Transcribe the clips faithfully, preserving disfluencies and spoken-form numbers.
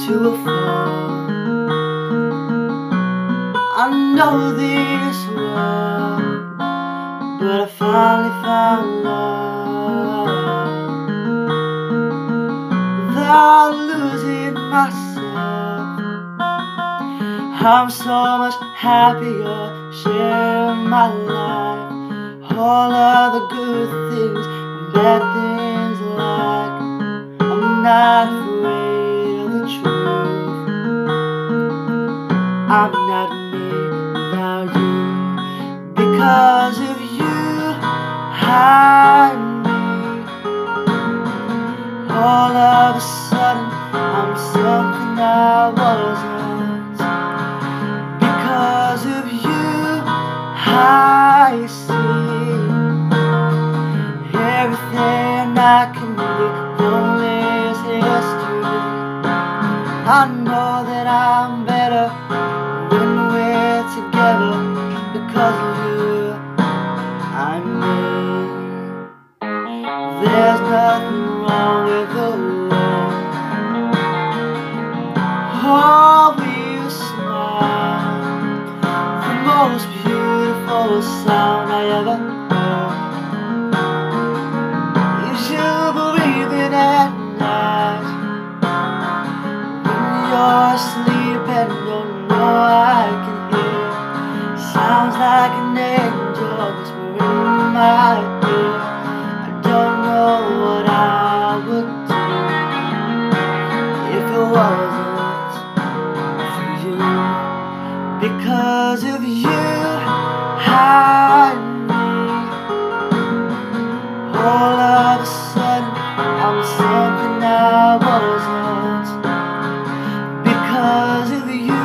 to a fall. I know this world, but I finally found love. Without losing myself, I'm so much happier sharing my life. All of the good things and bad things alike. I'm not afraid of the truth. I'm not me without you. Because of you, I'm me. All of a sudden, I'm something I wasn't. Because of you, I see everything I can be. Only is history. I know that I'm better when we're together. Because of you, I'm me. There's nothing wrong with the world. Oh, you smile, the most beautiful sound I ever heard. You should believe it at night when you're asleep and don't know I can hear. Sounds like an angel whispering in my ear. I don't know what I would do if it wasn't for you. Because of you, I'm me. All of a sudden, I'm something I wasn't. Because of you,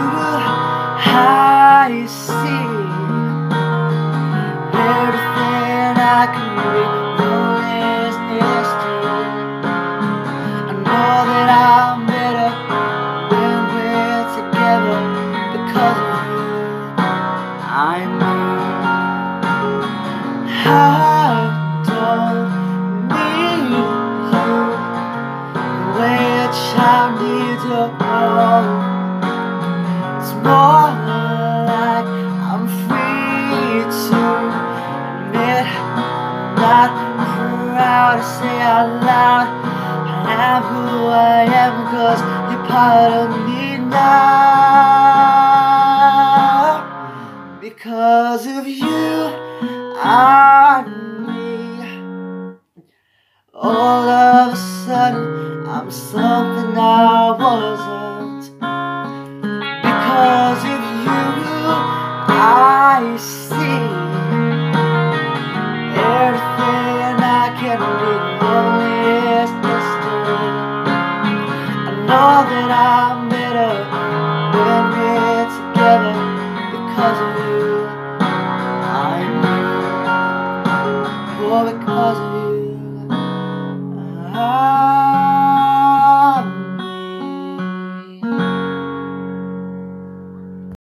I see everything I can be. Only is history. I know that I'm better when we're together. Because of you, I'm me. I don't need you the way a child needs a home. It's more like I'm free to admit I'm not proud to say out loud I am who I am, cause you're part of me now. Because of you, I'm me. All of a sudden, I'm something I wasn't. Because of you, I see everything I can be. Only is history. I know that I'm